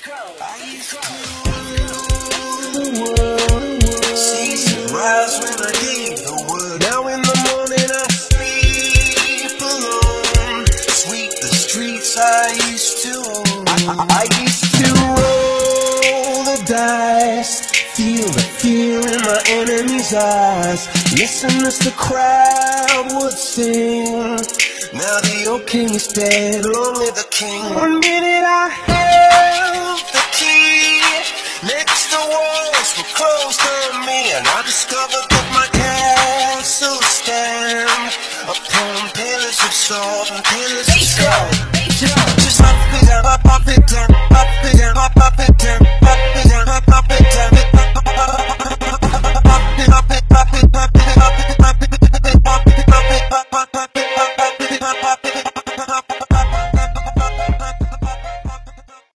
I used to rule the world, see sunrise when I gave the word. Now in the morning I sleep alone, sweep the streets I used to own. I used to roll the dice, feel the fear in my enemy's eyes, listen as the crowd would sing. Now the old king is dead, long live the king. One minute I had